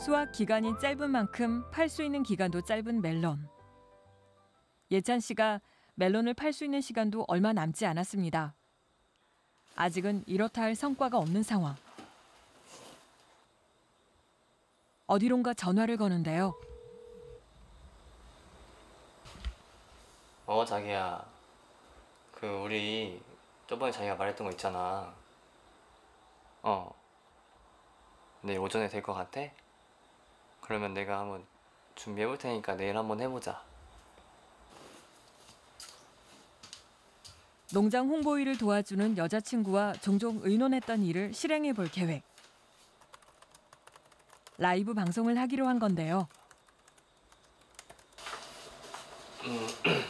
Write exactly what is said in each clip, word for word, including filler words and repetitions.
수확 기간이 짧은 만큼 팔 수 있는 기간도 짧은 멜론. 예찬 씨가 멜론을 팔 수 있는 시간도 얼마 남지 않았습니다. 아직은 이렇다 할 성과가 없는 상황. 어디론가 전화를 거는데요. 어, 자기야. 그 우리 저번에 자기가 말했던 거 있잖아. 어. 내일 오전에 될 것 같아? 그러면 내가 한번 준비해 볼 테니까 내일 한번 해보자. 농장 홍보 일을 도와주는 여자친구와 종종 의논했던 일을 실행해 볼 계획. 라이브 방송을 하기로 한 건데요. 음.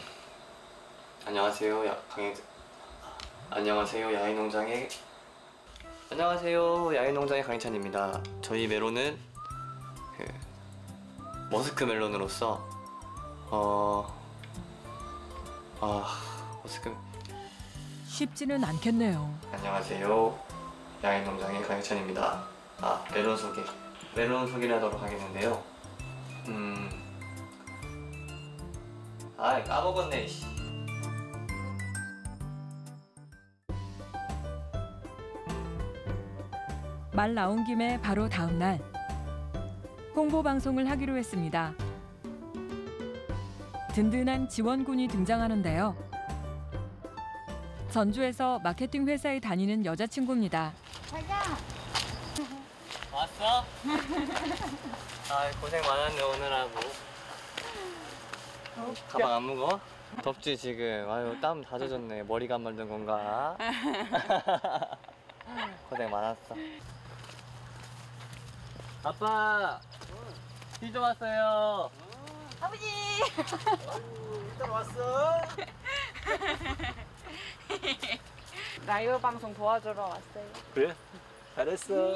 안녕하세요. 야, 강희... 안녕하세요. 야외농장의 안녕하세요. 야외농장의 강희찬입니다. 저희 메론은 그 머스크 멜론으로서 어... 아... 머스크... 쉽지는 않겠네요. 안녕하세요. 야외농장의 강희찬입니다. 아, 멜론 소개. 멜론 소개를 하도록 하겠는데요. 음... 아이, 까먹었네, 씨. 말 나온 김에 바로 다음 날 홍보 방송을 하기로 했습니다. 든든한 지원군이 등장하는데요. 전주에서 마케팅 회사에 다니는 여자친구입니다. 가자. 왔어? 아, 고생 많았네 오늘하고. 가방 안 무거워? 덥지 지금. 아유, 땀 다 젖었네. 머리가 안 말든 건가? 고생 많았어. 아빠! 희 좀 왔어요. 아버지. 일단 왔어. 라이브 방송 도와주러 왔어요. 그래? 잘했어.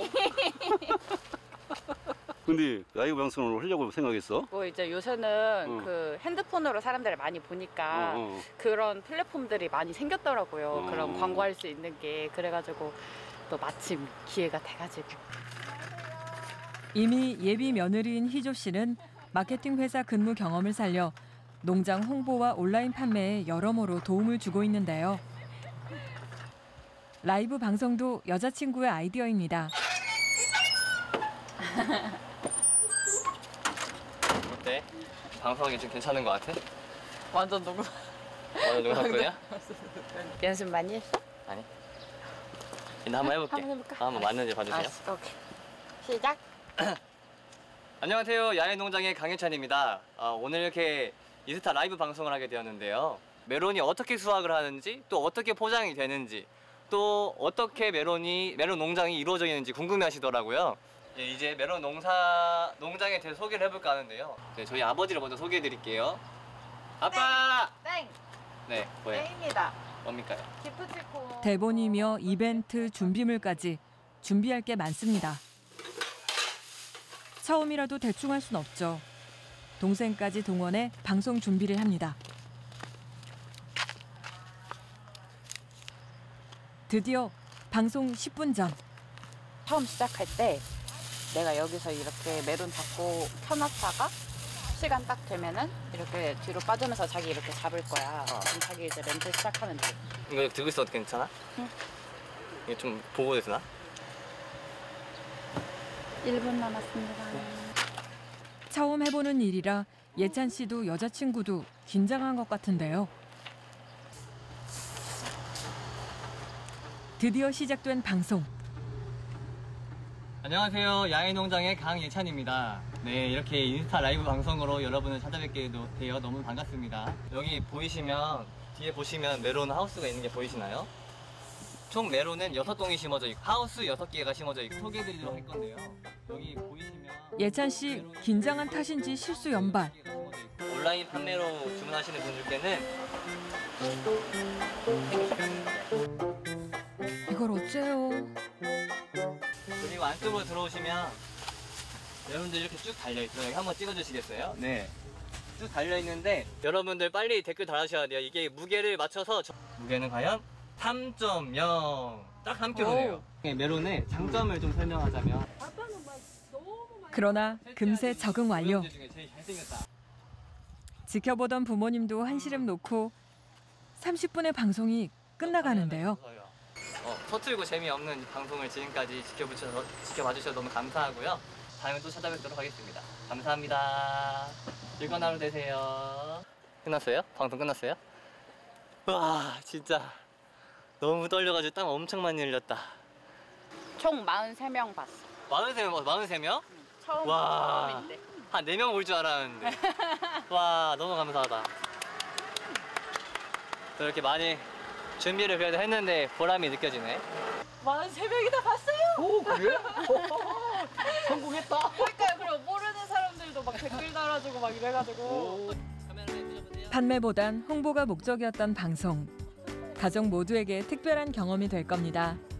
근데 라이브 방송을 하려고 생각했어? 뭐 이제 요새는 응. 그 핸드폰으로 사람들을 많이 보니까 어, 어. 그런 플랫폼들이 많이 생겼더라고요. 어. 그런 광고할 수 있는 게. 그래가지고 또 마침 기회가 돼가지고. 이미 예비 며느리인 희조 씨는 마케팅 회사 근무 경험을 살려 농장 홍보와 온라인 판매에 여러모로 도움을 주고 있는데요. 라이브 방송도 여자친구의 아이디어입니다. 어때? 방송이 좀 괜찮은 것 같아? 완전 너무 오늘 누가 할 거냐? 연습 많이 했어? 아니. 일단 한번 해볼게. 한번 해볼까? 한번 맞는지 봐주세요. 알았어, 오케이. 시작. 안녕하세요. 야외농장의 강혜찬입니다. 어, 오늘 이렇게 인스타 라이브 방송을 하게 되었는데요. 메론이 어떻게 수확을 하는지, 또 어떻게 포장이 되는지, 또 어떻게 메론이 메론 농장이 이루어져 있는지 궁금해하시더라고요. 예, 이제 메론 농사 농장에 대해서 소개를 해볼까 하는데요. 네, 저희 아버지를 먼저 소개해드릴게요. 아빠. 땡. 네, 뭐예요? 땡입니다. 뭡니까요? 기프티콘. 대본이며 이벤트 준비물까지 준비할 게 많습니다. 처음이라도 대충 할 순 없죠. 동생까지 동원해 방송 준비를 합니다. 드디어 방송 십 분 전. 처음 시작할 때 내가 여기서 이렇게 메론 잡고 켜놨다가 시간 딱 되면은 이렇게 뒤로 빠지면서 자기 이렇게 잡을 거야. 어. 그럼 자기 이제 멘트 시작하면 돼. 이거 들고 있어도 괜찮아? 응. 이거 좀 보고 되나? 일 분 남았습니다. 처음 해보는 일이라 예찬 씨도 여자친구도 긴장한 것 같은데요. 드디어 시작된 방송. 안녕하세요. 야외농장의 강예찬입니다. 네, 이렇게 인스타 라이브 방송으로 여러분을 찾아뵙게 되어 너무 반갑습니다. 여기 보이시면, 뒤에 보시면 메론 하우스가 있는 게 보이시나요? 총 메론은 여섯 동이 심어져 있고 하우스 여섯 개가 심어져 있고 소개해드리도록 할 건데요. 여기 보이시면 예찬 씨 긴장한 탓인지 실수 연발. 온라인 판매로 주문하시는 분들께는 이걸 어째요? 그리고 안쪽으로 들어오시면 여러분들 이렇게 쭉 달려있어요. 여기 한번 찍어주시겠어요? 네. 쭉 달려있는데 여러분들 빨리 댓글 달아주셔야 돼요. 이게 무게를 맞춰서 저... 무게는 과연 삼 점 영 딱 삼 킬로그램이에요. 메론의 장점을 좀 설명하자면 그러나 금세 적응 완료. 고영재 중에 제일 잘생겼다. 지켜보던 부모님도 한시름 놓고 삼십 분의 방송이 끝나가는데요. 어, 서툴고 재미없는 방송을 지금까지 지켜주셔서, 지켜봐 주셔서 너무 감사하고요. 다음에 또 찾아뵙도록 하겠습니다. 감사합니다. 즐거운 하루 되세요. 끝났어요? 방송 끝났어요? 와, 진짜 너무 떨려가지고 땀 엄청 많이 흘렸다. 총 마흔세 명 봤어. 마흔세 명, 마흔세 명? 처음 와. 처음인데. 한 네 명 올 줄 알았는데. 와, 너무 감사하다. 또 이렇게 많이 준비를 그래도 했는데 보람이 느껴지네. 마흔세 명이 다 봤어요. 오, 그래? 성공했다. 그러니까요. 그리고 모르는 사람들도 막 댓글 달아주고 막 이래가지고. 판매보단 홍보가 목적이었던 방송. 가족 모두에게 특별한 경험이 될 겁니다.